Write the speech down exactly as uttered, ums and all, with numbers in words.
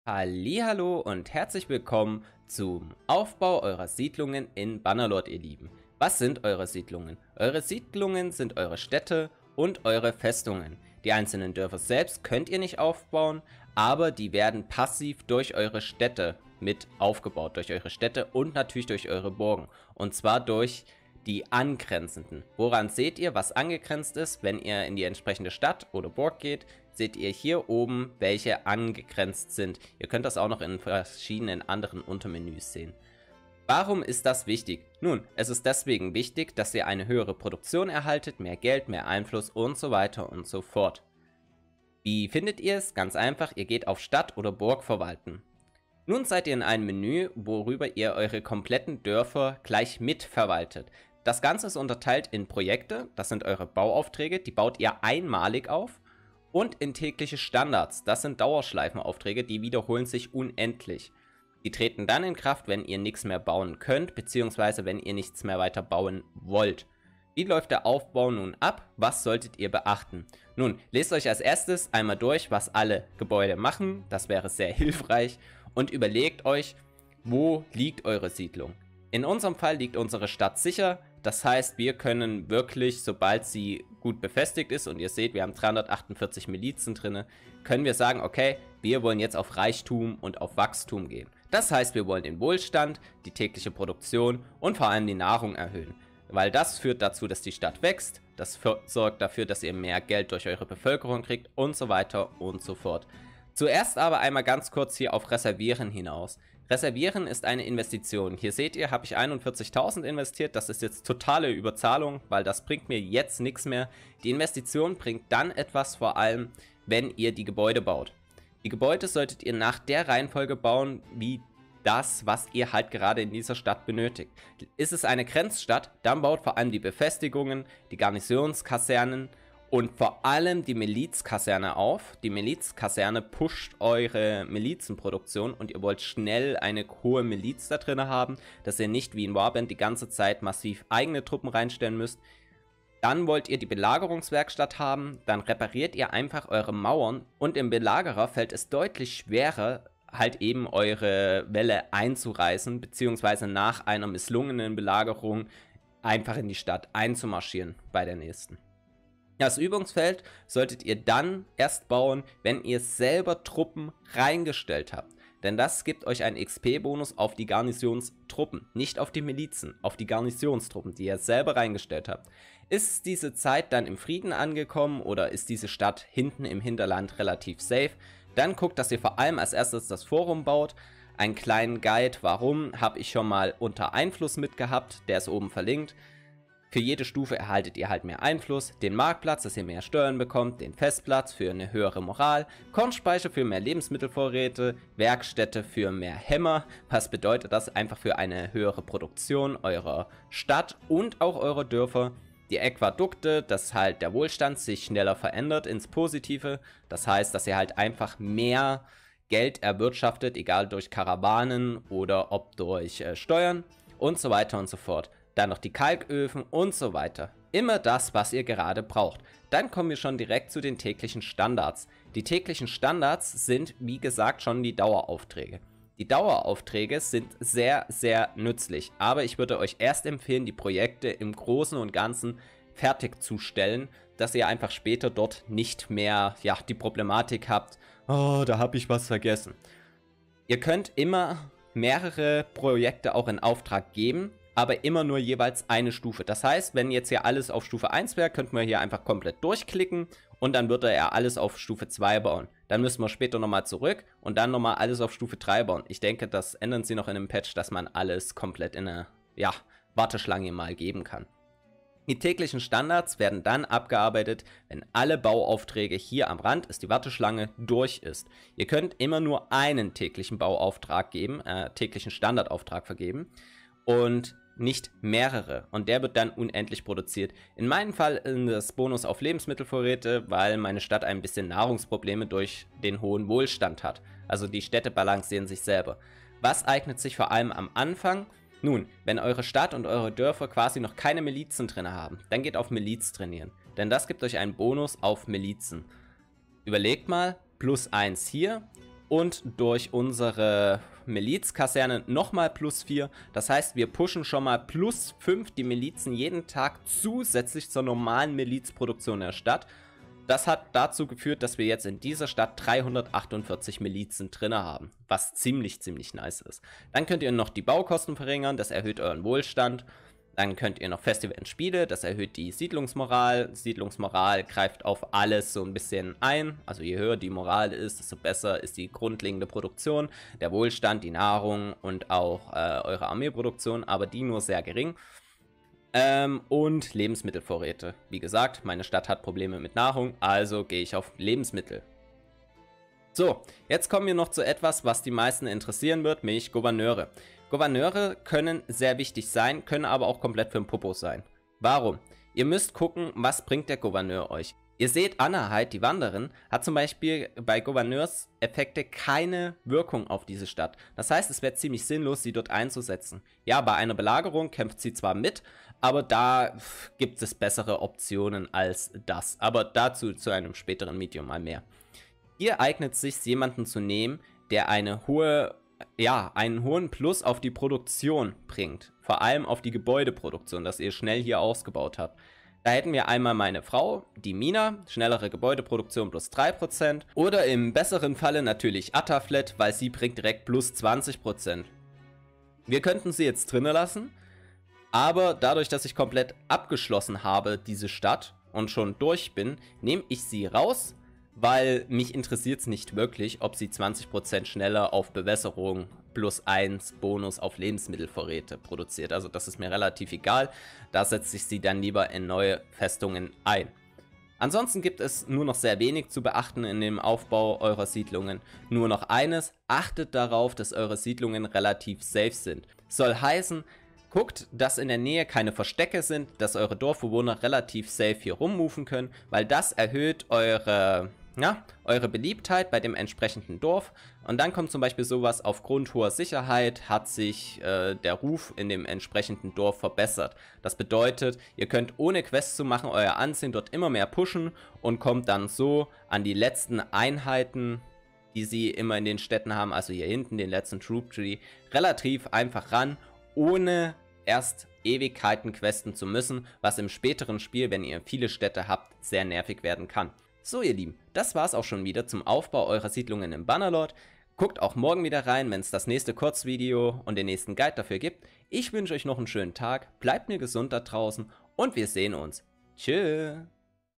Hallihallo und herzlich willkommen zum Aufbau eurer Siedlungen in Bannerlord, ihr Lieben. Was sind eure Siedlungen? Eure Siedlungen sind eure Städte und eure Festungen. Die einzelnen Dörfer selbst könnt ihr nicht aufbauen, aber die werden passiv durch eure Städte mit aufgebaut, durch eure Städte und natürlich durch eure Burgen. Und zwar durch die angrenzenden. Woran seht ihr, was angegrenzt ist? Wenn ihr in die entsprechende Stadt oder Burg geht, seht ihr hier oben, welche angegrenzt sind. Ihr könnt das auch noch in verschiedenen anderen Untermenüs sehen. Warum ist das wichtig? Nun, es ist deswegen wichtig, dass ihr eine höhere Produktion erhaltet, mehr Geld, mehr Einfluss und so weiter und so fort. Wie findet ihr es? Ganz einfach, ihr geht auf Stadt oder Burg verwalten. Nun seid ihr in einem Menü, worüber ihr eure kompletten Dörfer gleich mitverwaltet. Das Ganze ist unterteilt in Projekte, das sind eure Bauaufträge, die baut ihr einmalig auf. Und in tägliche Standards, das sind Dauerschleifenaufträge, die wiederholen sich unendlich. Die treten dann in Kraft, wenn ihr nichts mehr bauen könnt, beziehungsweise wenn ihr nichts mehr weiter bauen wollt. Wie läuft der Aufbau nun ab? Was solltet ihr beachten? Nun, lest euch als erstes einmal durch, was alle Gebäude machen, das wäre sehr hilfreich, und überlegt euch, wo liegt eure Siedlung. In unserem Fall liegt unsere Stadt sicher, das heißt, wir können wirklich, sobald sie gut befestigt ist, und ihr seht, wir haben dreihundertachtundvierzig Milizen drin, können wir sagen, okay, wir wollen jetzt auf Reichtum und auf Wachstum gehen. Das heißt, wir wollen den Wohlstand, die tägliche Produktion und vor allem die Nahrung erhöhen. Weil das führt dazu, dass die Stadt wächst, das sorgt dafür, dass ihr mehr Geld durch eure Bevölkerung kriegt und so weiter und so fort. Zuerst aber einmal ganz kurz hier auf Reservieren hinaus. Reservieren ist eine Investition. Hier seht ihr, habe ich einundvierzigtausend investiert. Das ist jetzt totale Überzahlung, weil das bringt mir jetzt nichts mehr. Die Investition bringt dann etwas, vor allem, wenn ihr die Gebäude baut. Die Gebäude solltet ihr nach der Reihenfolge bauen, wie das, was ihr halt gerade in dieser Stadt benötigt. Ist es eine Grenzstadt, dann baut vor allem die Befestigungen, die Garnisonskasernen und vor allem die Milizkaserne auf. Die Milizkaserne pusht eure Milizenproduktion und ihr wollt schnell eine hohe Miliz da drin haben, dass ihr nicht wie in Warband die ganze Zeit massiv eigene Truppen reinstellen müsst. Dann wollt ihr die Belagerungswerkstatt haben, dann repariert ihr einfach eure Mauern und im Belagerer fällt es deutlich schwerer, halt eben eure Wälle einzureißen, beziehungsweise nach einer misslungenen Belagerung einfach in die Stadt einzumarschieren bei der nächsten. Das Übungsfeld solltet ihr dann erst bauen, wenn ihr selber Truppen reingestellt habt. Denn das gibt euch einen X P-Bonus auf die Garnisonstruppen, nicht auf die Milizen, auf die Garnisonstruppen, die ihr selber reingestellt habt. Ist diese Zeit dann im Frieden angekommen oder ist diese Stadt hinten im Hinterland relativ safe, dann guckt, dass ihr vor allem als erstes das Forum baut. Einen kleinen Guide, warum, habe ich schon mal unter Einfluss mitgehabt, der ist oben verlinkt. Für jede Stufe erhaltet ihr halt mehr Einfluss, den Marktplatz, dass ihr mehr Steuern bekommt, den Festplatz für eine höhere Moral, Kornspeicher für mehr Lebensmittelvorräte, Werkstätte für mehr Hämmer, was bedeutet das einfach für eine höhere Produktion eurer Stadt und auch eurer Dörfer. Die Äquadukte, dass halt der Wohlstand sich schneller verändert ins Positive, das heißt, dass ihr halt einfach mehr Geld erwirtschaftet, egal durch Karawanen oder ob durch äh, Steuern und so weiter und so fort. Dann noch die Kalköfen und so weiter. Immer das, was ihr gerade braucht. Dann kommen wir schon direkt zu den täglichen Standards. Die täglichen Standards sind, wie gesagt, schon die Daueraufträge. Die Daueraufträge sind sehr, sehr nützlich. Aber ich würde euch erst empfehlen, die Projekte im Großen und Ganzen fertigzustellen, dass ihr einfach später dort nicht mehr, ja, die Problematik habt, oh, da habe ich was vergessen. Ihr könnt immer mehrere Projekte auch in Auftrag geben, aber immer nur jeweils eine Stufe. Das heißt, wenn jetzt hier alles auf Stufe eins wäre, könnten wir hier einfach komplett durchklicken und dann würde er alles auf Stufe zwei bauen. Dann müssen wir später nochmal zurück und dann nochmal alles auf Stufe drei bauen. Ich denke, das ändern sie noch in einem Patch, dass man alles komplett in eine, ja, Warteschlange mal geben kann. Die täglichen Standards werden dann abgearbeitet, wenn alle Bauaufträge hier am Rand ist, die Warteschlange durch ist. Ihr könnt immer nur einen täglichen Bauauftrag geben, äh, täglichen Standardauftrag vergeben und nicht mehrere. Und der wird dann unendlich produziert. In meinem Fall ist das Bonus auf Lebensmittelvorräte, weil meine Stadt ein bisschen Nahrungsprobleme durch den hohen Wohlstand hat. Also die Städte balancieren sich selber. Was eignet sich vor allem am Anfang? Nun, wenn eure Stadt und eure Dörfer quasi noch keine Milizen drin haben, dann geht auf Miliz trainieren. Denn das gibt euch einen Bonus auf Milizen. Überlegt mal, plus eins hier und durch unsere Milizkaserne nochmal plus vier. Das heißt, wir pushen schon mal plus fünf die Milizen jeden Tag zusätzlich zur normalen Milizproduktion der Stadt. Das hat dazu geführt, dass wir jetzt in dieser Stadt dreihundertachtundvierzig Milizen drin haben, was ziemlich, ziemlich nice ist. Dann könnt ihr noch die Baukosten verringern, das erhöht euren Wohlstand. Dann könnt ihr noch Festival und Spiele, das erhöht die Siedlungsmoral. Siedlungsmoral greift auf alles so ein bisschen ein. Also je höher die Moral ist, desto besser ist die grundlegende Produktion, der Wohlstand, die Nahrung und auch äh, eure Armeeproduktion, aber die nur sehr gering. Ähm, und Lebensmittelvorräte. Wie gesagt, meine Stadt hat Probleme mit Nahrung, also gehe ich auf Lebensmittel. So, jetzt kommen wir noch zu etwas, was die meisten interessieren wird, nämlich Gouverneure. Gouverneure können sehr wichtig sein, können aber auch komplett für den Popo sein. Warum? Ihr müsst gucken, was bringt der Gouverneur euch. Ihr seht, Anahheit, die Wanderin, hat zum Beispiel bei Gouverneurseffekte keine Wirkung auf diese Stadt. Das heißt, es wäre ziemlich sinnlos, sie dort einzusetzen. Ja, bei einer Belagerung kämpft sie zwar mit, aber da gibt es bessere Optionen als das. Aber dazu zu einem späteren Medium mal mehr. Hier eignet es sich, jemanden zu nehmen, der eine hohe, ja, einen hohen Plus auf die Produktion bringt. Vor allem auf die Gebäudeproduktion, dass ihr schnell hier ausgebaut habt. Da hätten wir einmal meine Frau, die Mina, schnellere Gebäudeproduktion plus drei Prozent. Oder im besseren Falle natürlich Attaflet, weil sie bringt direkt plus zwanzig Prozent. Wir könnten sie jetzt drinnen lassen, aber dadurch, dass ich komplett abgeschlossen habe, diese Stadt, und schon durch bin, nehme ich sie raus, weil mich interessiert es nicht wirklich, ob sie zwanzig Prozent schneller auf Bewässerung plus eins Bonus auf Lebensmittelvorräte produziert. Also das ist mir relativ egal, da setze ich sie dann lieber in neue Festungen ein. Ansonsten gibt es nur noch sehr wenig zu beachten in dem Aufbau eurer Siedlungen. Nur noch eines, achtet darauf, dass eure Siedlungen relativ safe sind. Soll heißen, guckt, dass in der Nähe keine Verstecke sind, dass eure Dorfbewohner relativ safe hier rummoven können, weil das erhöht eure... Ja, eure Beliebtheit bei dem entsprechenden Dorf. Und dann kommt zum Beispiel sowas, aufgrund hoher Sicherheit hat sich äh, der Ruf in dem entsprechenden Dorf verbessert. Das bedeutet, ihr könnt ohne Quests zu machen euer Ansehen dort immer mehr pushen und kommt dann so an die letzten Einheiten, die sie immer in den Städten haben, also hier hinten den letzten Troop Tree, relativ einfach ran, ohne erst Ewigkeiten questen zu müssen, was im späteren Spiel, wenn ihr viele Städte habt, sehr nervig werden kann. So ihr Lieben, das war's auch schon wieder zum Aufbau eurer Siedlungen im Bannerlord. Guckt auch morgen wieder rein, wenn es das nächste Kurzvideo und den nächsten Guide dafür gibt. Ich wünsche euch noch einen schönen Tag, bleibt mir gesund da draußen und wir sehen uns. Tschüss.